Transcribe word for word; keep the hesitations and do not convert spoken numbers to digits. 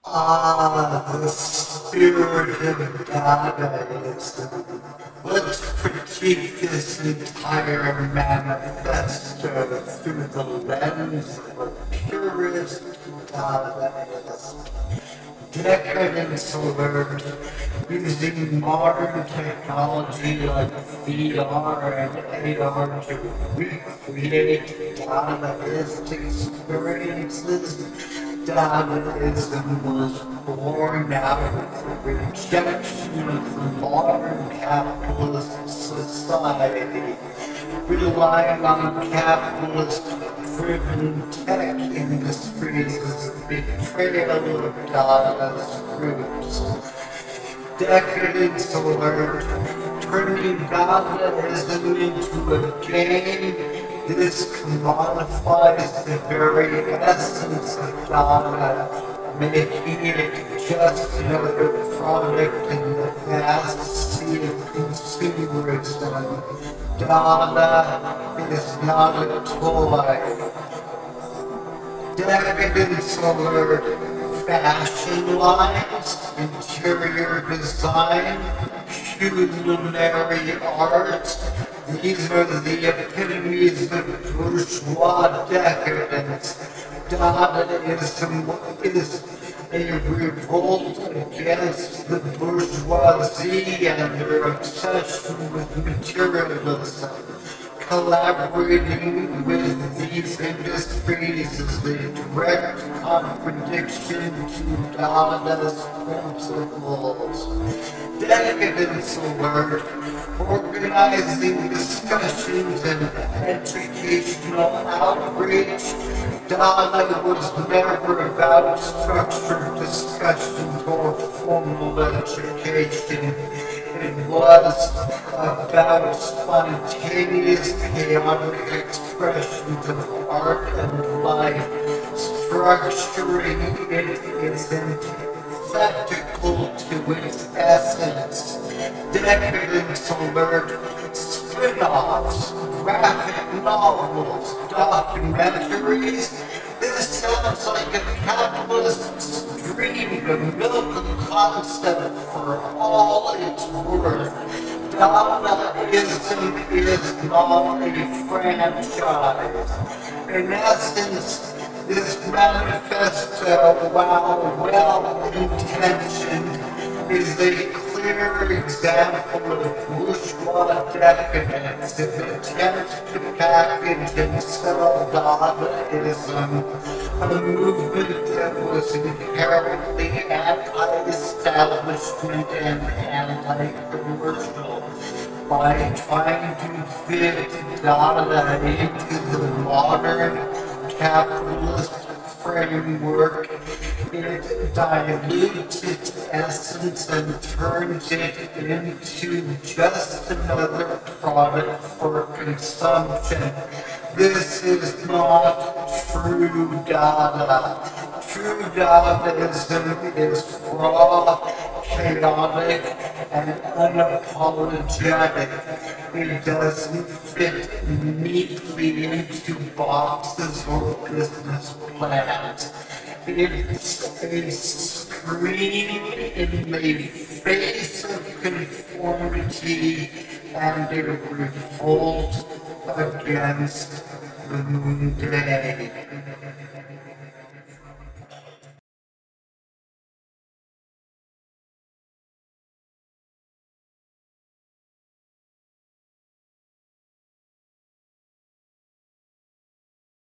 Ah, the spirit of Dadaism. Let's critique this entire manifesto through the lens of a purist Dadaist. Decadence Alert, using modern technology like V R and A R to recreate Dadaist experiences. Dadaism was born out of the rejection of the modern capitalist society, relying on capitalist-driven tech industries as a betrayal of Dada's roots. Decadence Alert, turning Dadaism into a game. This commodifies the very essence of Dada, making it just another product in the vast sea of consumerism. Dada is not a toy. Decadence Alert, fashion lines, interior design, culinary art. These are the epitomes of bourgeois decadence. Dadaism is a revolt against the bourgeoisie and their obsession with materialism. Collaborating with these industries is a direct contradiction to Dada's principles. Decadence Alert, organizing discussions and educational outreach. Dada was never about structured discussions or formal education. It was about spontaneous, chaotic expressions of art and life. Structuring it is antithetical to its essence. Decadence Alert, spin-offs, graphic novels, documentaries. This sounds like a capitalist's dream to milk a concept for all it's worth. Dadaism is not a franchise. In essence, this manifesto, while well-intentioned, is a clear example of bourgeois decadence. It attempts to package and sell Dadaism, a movement that was inherently anti-establishment and anti-commercial, by trying to fit Dada into the modern capitalist framework. It dilutes its essence and turns it into just another product for consumption. This is not true Dada. True Dadaism is raw, chaotic, and unapologetic. It doesn't fit neatly into boxes or business plans. It's a scream in the face of conformity and a revolt against the mundane.